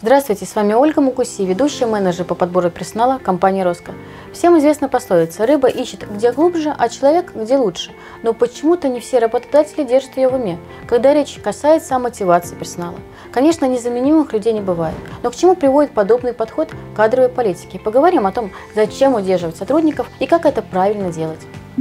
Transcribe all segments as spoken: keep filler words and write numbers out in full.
Здравствуйте, с вами Ольга Мукуси, ведущая менеджер по подбору персонала компании «Роско». Всем известна пословица «рыба ищет где глубже, а человек где лучше». Но почему-то не все работодатели держат ее в уме, когда речь касается о мотивации персонала. Конечно, незаменимых людей не бывает, но к чему приводит подобный подход к кадровой политике? Поговорим о том, зачем удерживать сотрудников и как это правильно делать.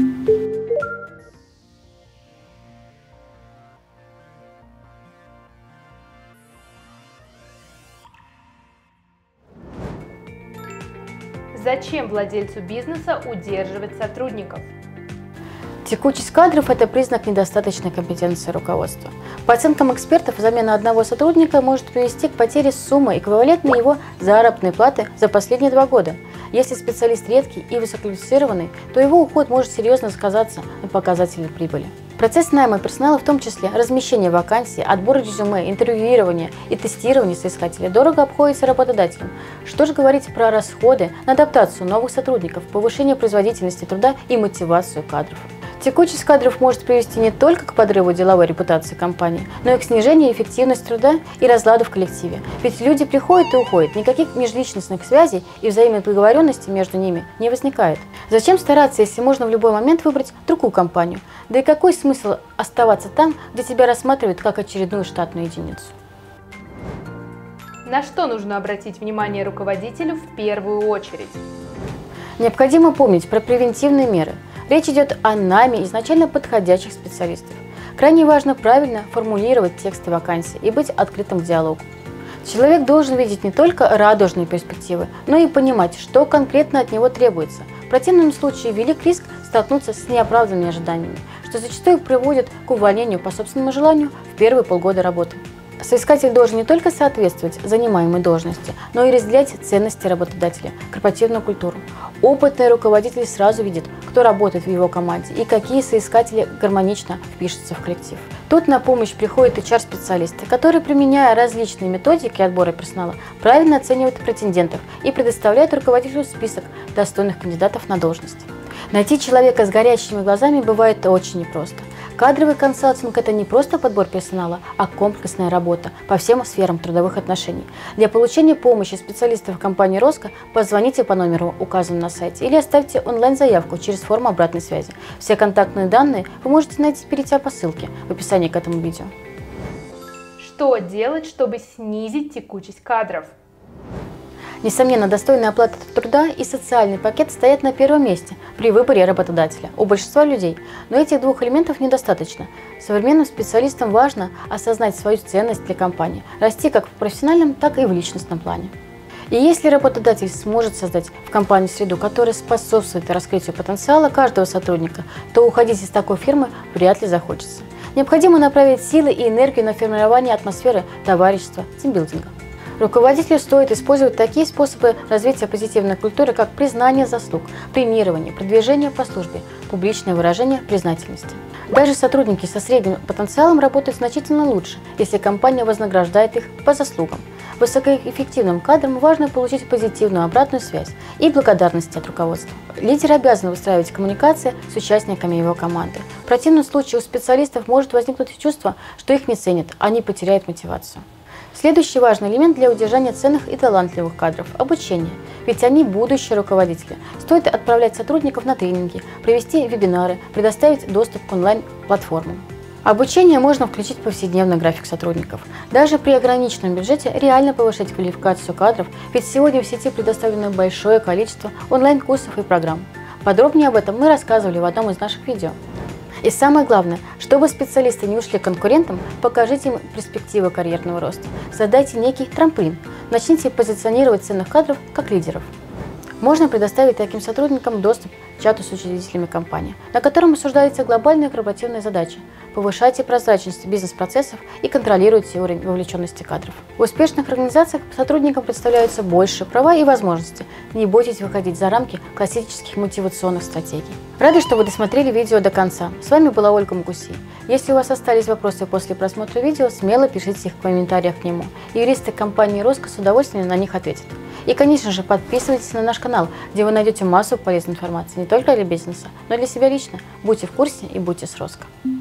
Зачем владельцу бизнеса удерживать сотрудников? Текучесть кадров – это признак недостаточной компетенции руководства. По оценкам экспертов, замена одного сотрудника может привести к потере суммы, эквивалентной его заработной платы за последние два года. Если специалист редкий и высококвалифицированный, то его уход может серьезно сказаться на показателе прибыли. Процесс найма персонала, в том числе размещение вакансий, отбор резюме, интервьюирование и тестирование соискателя, дорого обходится работодателям. Что же говорить про расходы на адаптацию новых сотрудников, повышение производительности труда и мотивацию кадров? Текучесть кадров может привести не только к подрыву деловой репутации компании, но и к снижению эффективности труда и разладу в коллективе. Ведь люди приходят и уходят, никаких межличностных связей и взаимной договоренности между ними не возникает. Зачем стараться, если можно в любой момент выбрать другую компанию? Да и какой смысл оставаться там, где тебя рассматривают как очередную штатную единицу? На что нужно обратить внимание руководителю в первую очередь? Необходимо помнить про превентивные меры. Речь идет о найме изначально подходящих специалистов. Крайне важно правильно формулировать тексты вакансий и быть открытым к диалогу. Человек должен видеть не только радужные перспективы, но и понимать, что конкретно от него требуется. В противном случае велик риск столкнуться с неоправданными ожиданиями, что зачастую приводит к увольнению по собственному желанию в первые полгода работы. Соискатель должен не только соответствовать занимаемой должности, но и разделять ценности работодателя, корпоративную культуру. Опытный руководитель сразу видит, кто работает в его команде и какие соискатели гармонично впишутся в коллектив. Тут на помощь приходят эйч ар-специалисты, которые, применяя различные методики отбора персонала, правильно оценивают претендентов и предоставляют руководителю список достойных кандидатов на должность. Найти человека с горящими глазами бывает очень непросто. Кадровый консалтинг – это не просто подбор персонала, а комплексная работа по всем сферам трудовых отношений. Для получения помощи специалистов компании «Роско» позвоните по номеру, указанному на сайте, или оставьте онлайн-заявку через форму обратной связи. Все контактные данные вы можете найти, перейдя по ссылке в описании к этому видео. Что делать, чтобы снизить текучесть кадров? Несомненно, достойная оплата труда и социальный пакет стоят на первом месте при выборе работодателя у большинства людей. Но этих двух элементов недостаточно. Современным специалистам важно осознать свою ценность для компании, расти как в профессиональном, так и в личностном плане. И если работодатель сможет создать в компании среду, которая способствует раскрытию потенциала каждого сотрудника, то уходить из такой фирмы вряд ли захочется. Необходимо направить силы и энергию на формирование атмосферы товарищества, тимбилдинга. Руководителю стоит использовать такие способы развития позитивной культуры, как признание заслуг, премирование, продвижение по службе, публичное выражение признательности. Даже сотрудники со средним потенциалом работают значительно лучше, если компания вознаграждает их по заслугам. Высокоэффективным кадрам важно получить позитивную обратную связь и благодарность от руководства. Лидер обязан выстраивать коммуникации с участниками его команды. В противном случае у специалистов может возникнуть чувство, что их не ценят, а они потеряют мотивацию. Следующий важный элемент для удержания ценных и талантливых кадров – обучение. Ведь они будущие руководители. Стоит отправлять сотрудников на тренинги, провести вебинары, предоставить доступ к онлайн-платформам. Обучение можно включить в повседневный график сотрудников. Даже при ограниченном бюджете реально повышать квалификацию кадров, ведь сегодня в сети предоставлено большое количество онлайн-курсов и программ. Подробнее об этом мы рассказывали в одном из наших видео. И самое главное, чтобы специалисты не ушли к конкурентам, покажите им перспективы карьерного роста. Создайте некий трамплин. Начните позиционировать ценных кадров как лидеров. Можно предоставить таким сотрудникам доступ к чату с учредителями компании, на котором обсуждаются глобальные корпоративные задачи. Повышайте прозрачность бизнес-процессов и контролируйте уровень вовлеченности кадров. В успешных организациях сотрудникам представляются больше права и возможности. Не бойтесь выходить за рамки классических мотивационных стратегий. Рада, что вы досмотрели видео до конца. С вами была Ольга Мукуси. Если у вас остались вопросы после просмотра видео, смело пишите их в комментариях к нему. Юристы компании «Роско» с удовольствием на них ответят. И, конечно же, подписывайтесь на наш канал, где вы найдете массу полезной информации не только для бизнеса, но и для себя лично. Будьте в курсе и будьте с «Роско».